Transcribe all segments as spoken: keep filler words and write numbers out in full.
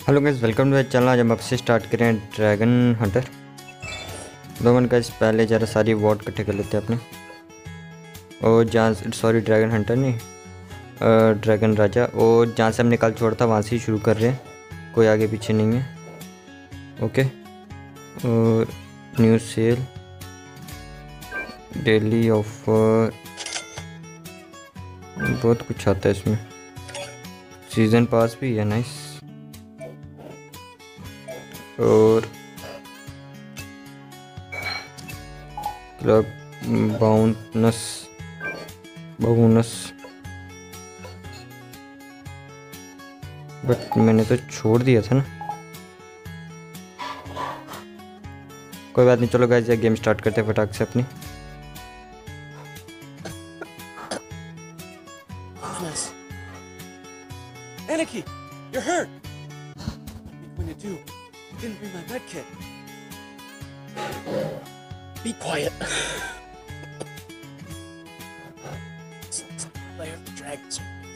Hello guys, welcome to channel. आज हम आपसे स्टार्ट करें ड्रैगन हंटर। दो मिनट गाइस, पहले ज़रा सारी वॉट इकट्ठे कर लेते हैं अपने। और जहाँ सॉरी ड्रैगन हंटर नहीं, ड्रैगन राजा। और जहाँ से हमने कल छोड़ा था वहाँ से ही शुरू कर रहे हैं, कोई आगे पीछे नहीं है। ओके। और न्यू सेल, डेली ऑफर, बहुत कुछ आता है इसमें। सीज़न पास भी है, नाइस। और क्लब बाउंस बाउनस, बट मैंने तो छोड़ दिया था ना। कोई बात नहीं, चलो गाइस ये गेम स्टार्ट करते हैं फटाक से अपनी। Anarchy, you're hurt. What are you going to do? Didn't bring my med kit. Be quiet. Layer of dragons.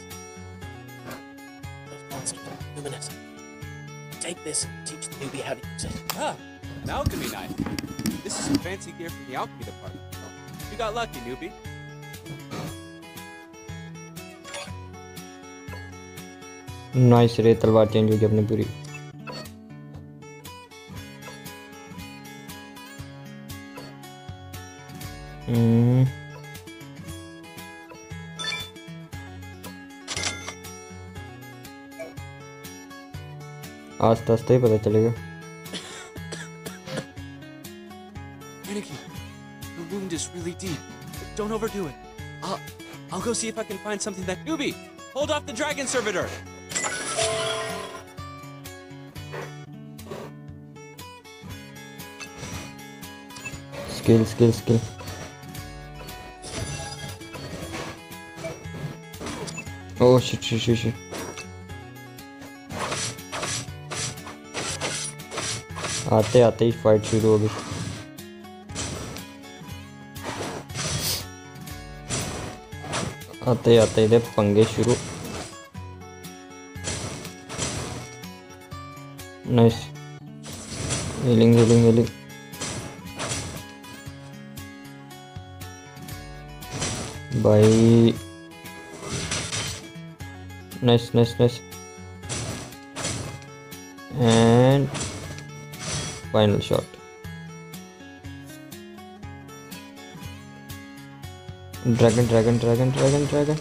Those monsters are luminous. Take this and teach the newbie how to use it. Ah, an alchemy knife. This is some fancy gear from the alchemy department. You got lucky, newbie. Nice रे, तलवार change हो गई अपनी पूरी। हम्म आस्ते आस्ते ही पता चलेगा। Anarchy, the wound is really deep. Don't overdo it. I'll, I'll go see if I can find something that. Newbie, hold off the dragon servitor. Skill skill skill. Oh shit shit shit shit. आते आते ही fight शुरू हो गई। आते आते ही पंगे शुरू। Nice, healing healing healing. भाई nice nice nice. And final shot. Dragon dragon dragon dragon dragon.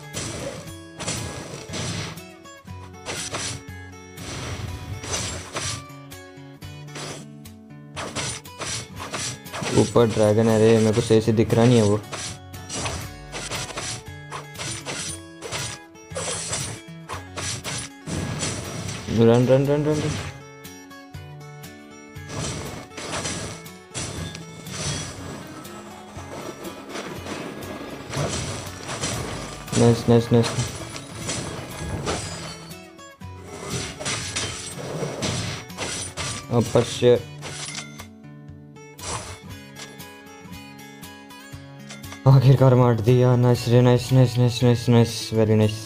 ऊपर ड्रैगन है रे, मेरे को सही से दिख रहा नहीं है वो। Run run run run run. Nice nice nice. अपर से आखिरकार मार दिया। नाइस रे, nice nice nice nice nice, very nice.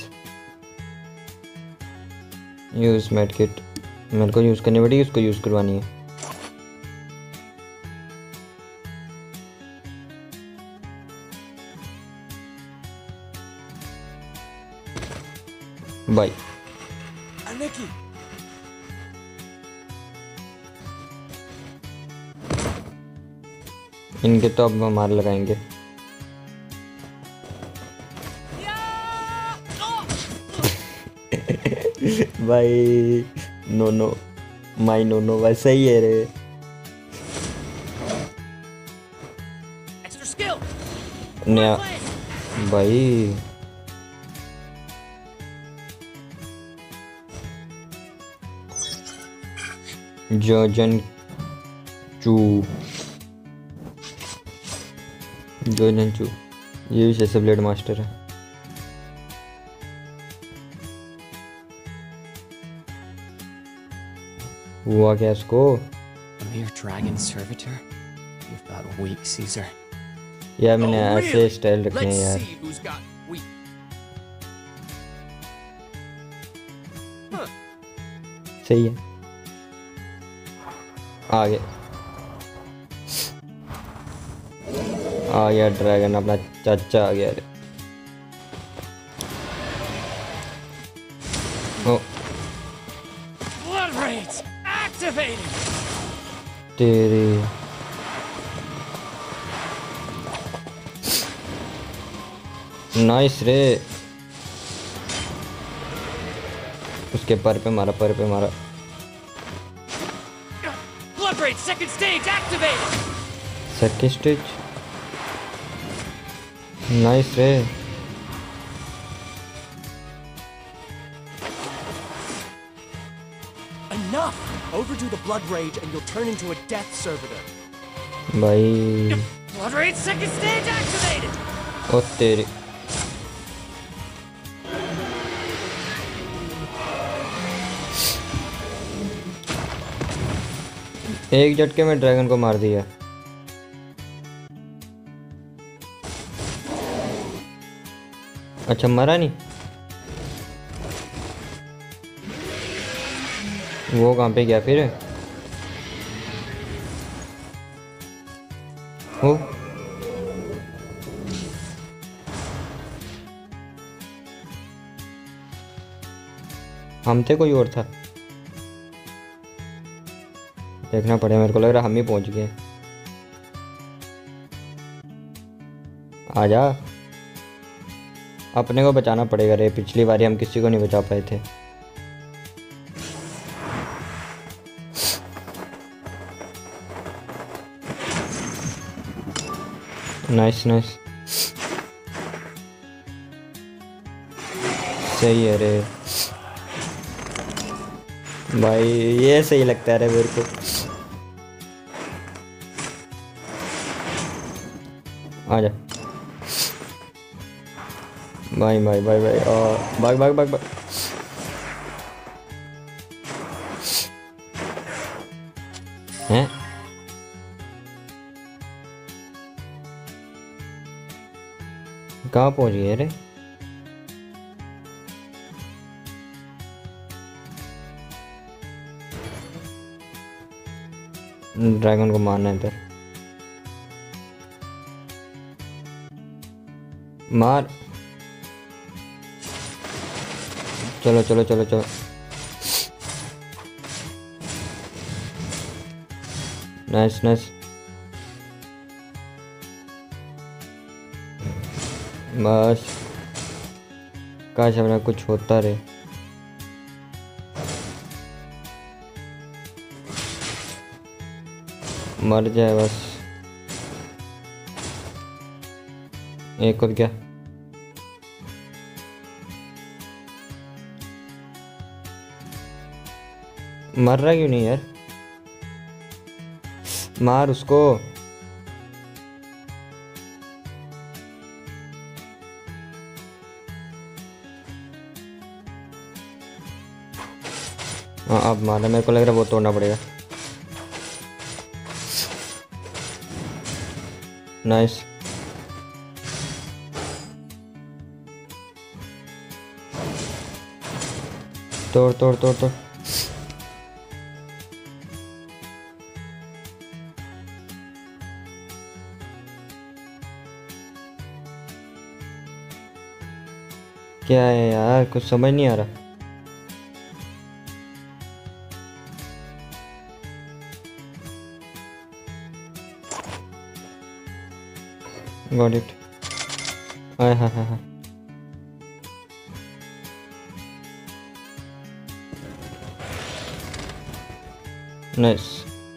Use med kit, मेरे को यूज़ करनी पड़ेगी, उसको यूज़ करवानी है। बाय। Anarchy, इनके तो अब हम मार लगाएंगे। भाई no no my no no, वैसा ही है रे। extra skill. नया भाई। जोजन चू, जोजन चू, ये भी जैसे ब्लेड मास्टर है। हुआ क्या इसको? A mere dragon servitor? You've got weak, Caesar. यार मैंने Oh, ऐसे really? स्टाइल रखने हैं Let's यार। see who's got weak. सही है। आ गया आ गया ड्रैगन, अपना चाचा आ गया। Oh Blood rage activated. तेरी नाइस रे, उसके पर पे मारा, पर पे मारा। Blood rage second stage activated. Second stage, nice रे। Enough! Overdo the blood rage and you'll turn into a death servitor. भाई Blood rage second stage activated. ओ तेरी, एक झटके में ड्रैगन को मार दिया। अच्छा मरा नहीं, वो कहाँ पे गया फिर? वो हम थे, कोई और था? देखना पड़ेगा, मेरे को लग रहा हम ही पहुंच गए। आजा, अपने को बचाना पड़ेगा रे, पिछली बारी हम किसी को नहीं बचा पाए थे। नाइस नाइस, सही है रे भाई, ये सही लगता है रे मेरे को। आजा भाई भाई भाई भाई, और भाग भाग भाग भाग। हैं कहाँ पहुंच गए रे? ड्रैगन को मारना है इधर, मार। चलो चलो चलो चलो, नाइस नाइस, बस काश अपना कुछ होता रे। मर जाए बस। एक और क्या, मर रहा क्यों नहीं यार? मार उसको। हाँ अब मारा, मेरे को लग रहा है वो तोड़ना पड़ेगा। नाइस, तोड़ तोड़ तोड़ तोड़। क्या है यार, कुछ समझ नहीं आ रहा। Got it. हाय हाय हाय हाय, नाइस,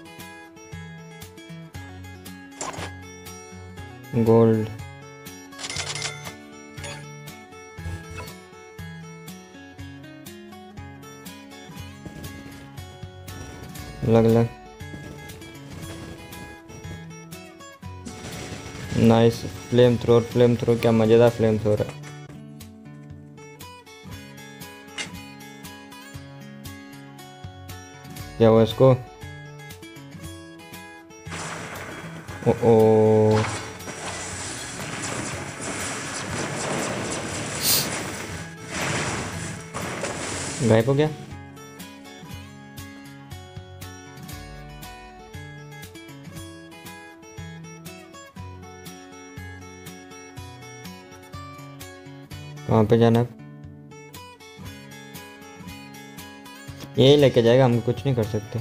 गोल्ड। लग लग, nice. Flame thrower, flame throw, क्या मजेदार फ्लेम थ्रोर है। क्या हुआ इसको? ओ ओ गायब हो गया। वहाँ पे जाना है। यही लेके जाएगा, हम कुछ नहीं कर सकते।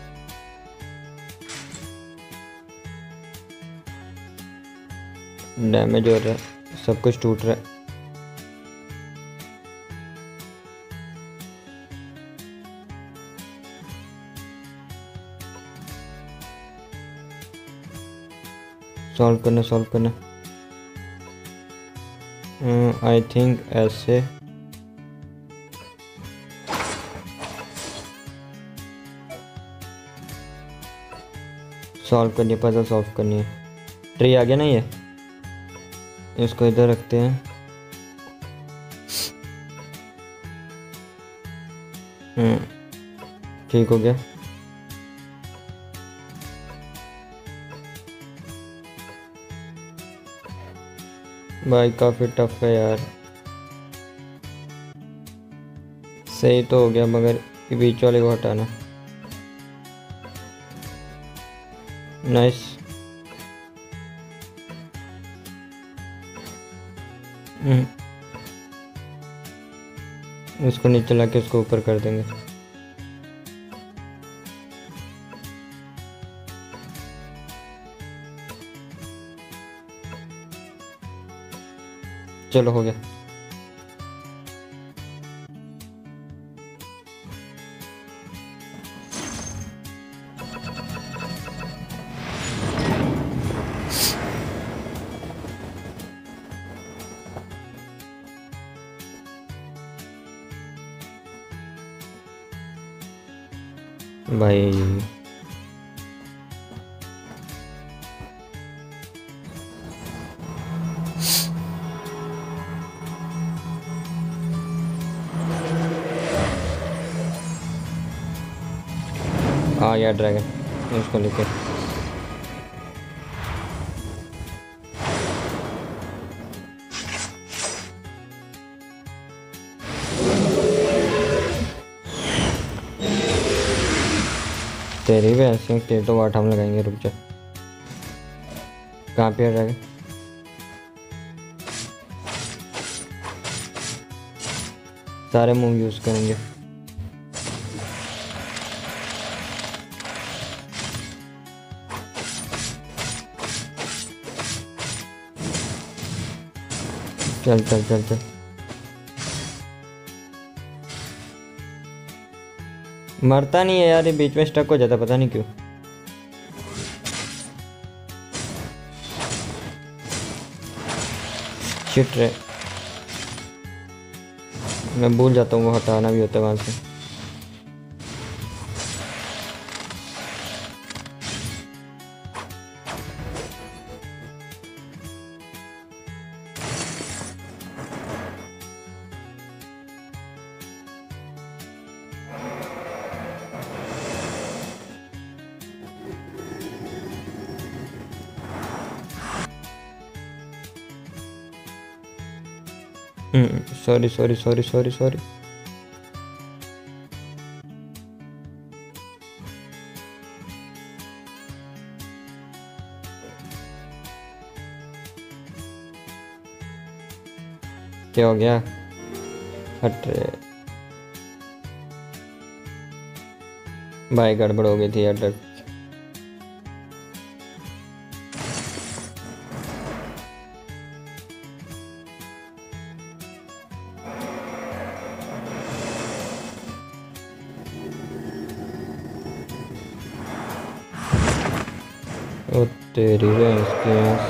डैमेज हो रहा है, सब कुछ टूट रहा है। सॉल्व करना सॉल्व करना आई थिंक ऐसे। सॉल्व करनी है, पजल सॉल्व करनी है। ट्री आ गया ना, ये इसको इधर रखते हैं। हम्म ठीक हो गया। भाई काफ़ी टफ है यार। सही तो हो गया, मगर बीच वाले को हटाना। नाइस। इसको नीचे ला के उसको ऊपर कर देंगे। चलो हो गया। भाई आ गया ड्रैगन, इसको लेके। तेरी भी ऐसे तेरे तो वाट हम लगाएंगे। रुक जा, कहाँ पे ड्रैगन? सारे मूव यूज़ करेंगे। चल चल चल चल। मरता नहीं है यार, ये बीच में स्टक हो जाता, पता नहीं क्यों। शिट रे, मैं भूल जाता हूँ वो हटाना भी होता है वहाँ से। Sorry sorry sorry sorry sorry. क्या हो गया? हट रे भाई, गड़बड़ हो गई थी यार। ओ तेरी भैंस की आंस।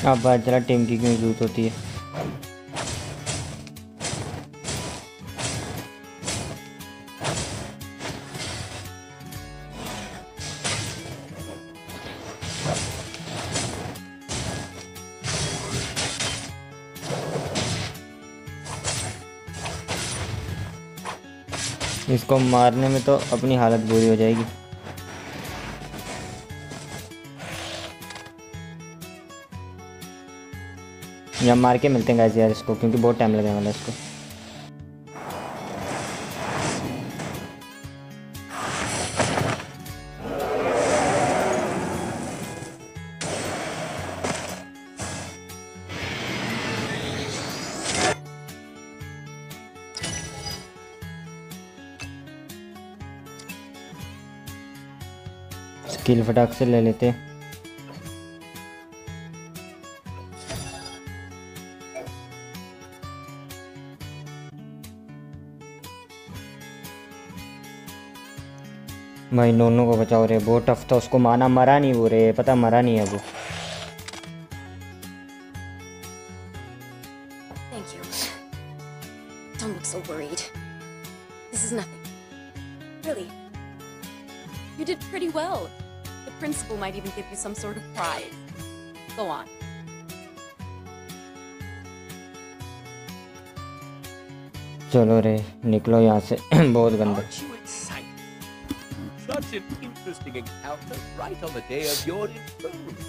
अब पता चला टीम की क्यों जरूरत होती है। इसको मारने में तो अपनी हालत बुरी हो जाएगी। या मार के मिलते हैं गाइस यार इसको, क्योंकि बहुत टाइम लगने वाला है इसको। स्किल फटाक से ले लेते हैं। भाई नोनो को बचाओ रे, बहुत टफ था, उसको माना, मरा नहीं वो रे, पता मरा नहीं है वो। Thank you. Don't look so worried. This is nothing. Really. You did pretty well. The principal might even give you some sort of prize. Go on. चलो रे निकलो यहाँ से बहुत गंदा। Aren't you excited? Such an interesting encounter right on the day of your enthronement.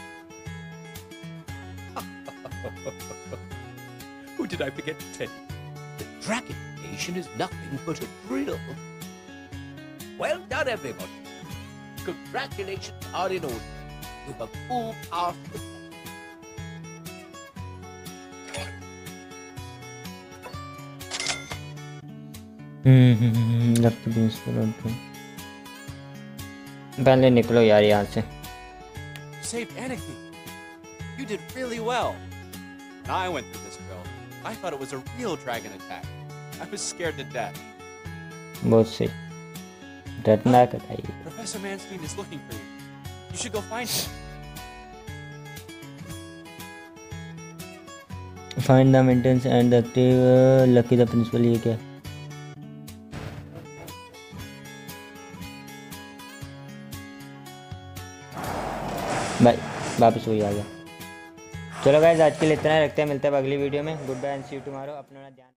Who did I forget to tell you? The dragon nation is nothing but a drill. Well done, everybody. Congratulations are in order. You have all passed the test. हम्म लगता है पहले निकलो यार यहाँ से। You saved Anarchy. You did really well. When I went through this drill, I thought it was a real dragon attack. I was scared to death. बहुत सही, डरना कटाइए। Professor Manstein is looking for you. You should go find him. Find the maintenance and the active lucky the principal, ये क्या? भाई वापस वही आ गया। चलो गाइस आज के लिए इतना ही रखते हैं, मिलते हैं अगली वीडियो में। Good bye and see you tomorrow. अपना ध्यान